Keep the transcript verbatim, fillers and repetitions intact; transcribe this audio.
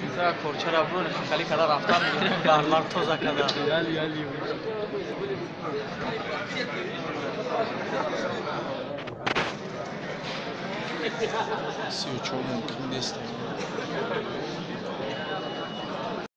اینجا کورچه را برون خیلی کدا رفتن برمار توزا کدا یالی یالی سی و چهار ممکن نیست